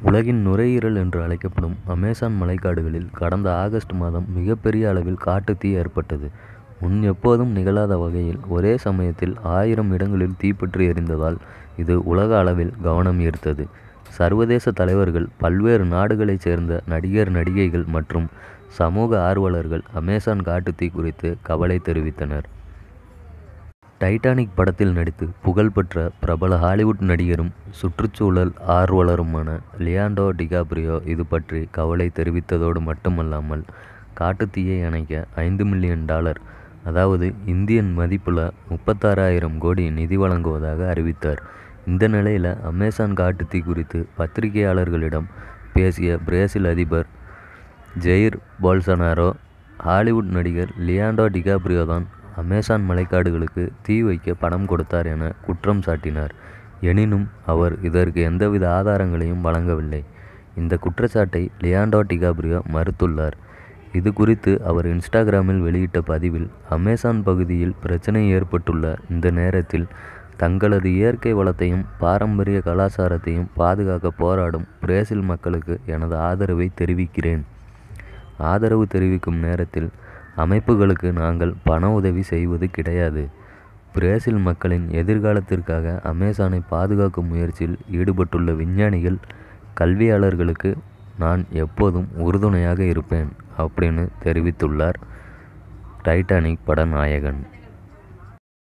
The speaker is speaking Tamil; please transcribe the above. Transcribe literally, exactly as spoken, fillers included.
உலகின் நுரையீரல் என்று அழைக்கப்படும் அமேசான் மழைக்காடுகளில் கடந்த ஆகஸ்ட் மாதம் மிகப்பெரிய அளவில் காட்டுத்தீ ஏற்பட்டது. முன் எப்போதும் நிகழாத வகையில் ஒரே சமயத்தில் ஆயிரம் இடங்களில் தீப்பற்றி எரிந்ததால் இது உலக அளவில் கவனம் ஈர்த்தது. சர்வதேச தலைவர்கள், பல்வேறு நாடுகளைச் சேர்ந்த நடிகர் நடிகைகள் மற்றும் சமூக ஆர்வலர்கள் அமேசான் காட்டுத்தீ குறித்து கவலை தெரிவித்தனர். டைட்டானிக் படத்தில் நடித்து புகழ்பெற்ற பிரபல ஹாலிவுட் நடிகரும் சுற்றுச்சூழல் ஆர்வலருமான லியாண்டோ டிகாப்ரியோ இது பற்றி கவலை தெரிவித்ததோடு மட்டுமல்லாமல் காட்டுத்தீயை அணைக்க ஐந்து மில்லியன் டாலர் அதாவது இந்தியன் மதிப்புள்ள முப்பத்தாறாயிரம் கோடி நிதி வழங்குவதாக அறிவித்தார். இந்த நிலையில் அமேசான் காட்டுத்தீ குறித்து பத்திரிகையாளர்களிடம் பேசிய பிரேசில் அதிபர் ஜெயிர் போல்சனாரோ, ஹாலிவுட் நடிகர் லியாண்டோ டிகாப்ரியோ தான் அமேசான் மழைக்காடுகளுக்கு தீ வைக்க பணம் கொடுத்தார் என குற்றம் சாட்டினார். எனினும் அவர் இதற்கு எந்தவித ஆதாரங்களையும் வழங்கவில்லை. இந்த குற்றச்சாட்டை லியாண்டோ டிகாப்ரியோ மறுத்துள்ளார். இது குறித்து அவர் இன்ஸ்டாகிராமில் வெளியிட்ட பதிவில், அமேசான் பகுதியில் பிரச்சனை ஏற்பட்டுள்ள இந்த நேரத்தில் தங்களது இயற்கை வளத்தையும் பாரம்பரிய கலாச்சாரத்தையும் பாதுகாக்க போராடும் பிரேசில் மக்களுக்கு எனது ஆதரவை தெரிவிக்கிறேன். ஆதரவு தெரிவிக்கும் நேரத்தில் அமைப்புகளுக்கு நாங்கள் பண உதவி செய்வது கிடையாது. பிரேசில் மக்களின் எதிர்காலத்திற்காக அமேசானை பாதுகாக்கும் முயற்சியில் ஈடுபட்டுள்ள விஞ்ஞானிகள், கல்வியாளர்களுக்கு நான் எப்போதும் உறுதுணையாக இருப்பேன் அப்படின்னு தெரிவித்துள்ளார் டைட்டானிக் பட நாயகன்.